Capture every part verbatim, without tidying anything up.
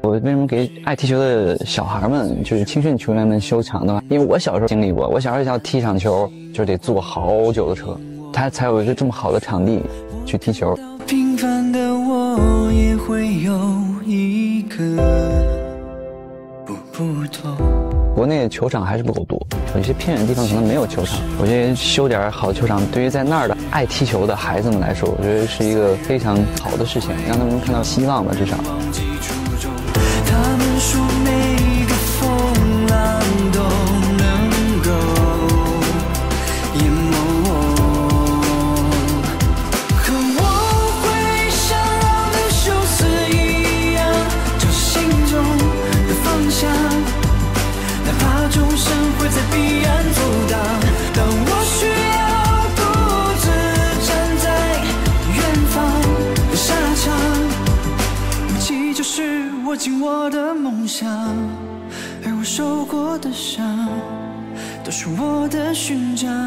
我为什么给爱踢球的小孩们，就是青训球员们修场的话，因为我小时候经历过，我小时候要踢场球，就得坐好久的车，他才有一个这么好的场地去踢球。 平凡的我也会有一个不不同。 国内的球场还是不够多，有些偏远的地方可能没有球场。我觉得修点好的球场，对于在那儿的爱踢球的孩子们来说，我觉得是一个非常好的事情，让他们看到希望吧，至少。 他们说每个风浪都能够淹没我，可我会像我的休斯一样，找心中的方向，哪怕众生会在彼岸阻挡，当我需要独自站在远方的沙场，武器就是握紧我的梦想，而我受过的伤都是我的勋章。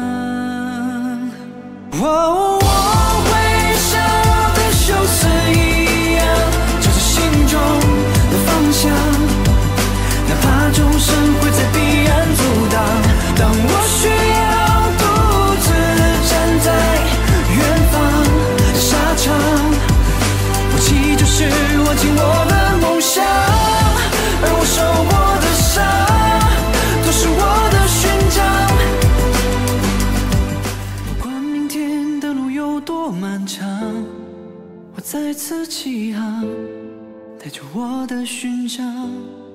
哦，我会像我的休斯一样，找着心中的方向，哪怕众生会在彼岸阻挡，当我需要独自站在远方的沙场，武器就是握紧我的梦想，而我受过的伤都是我的勋章。不管明天的路有多漫长，我再次起航，带着我的勋章。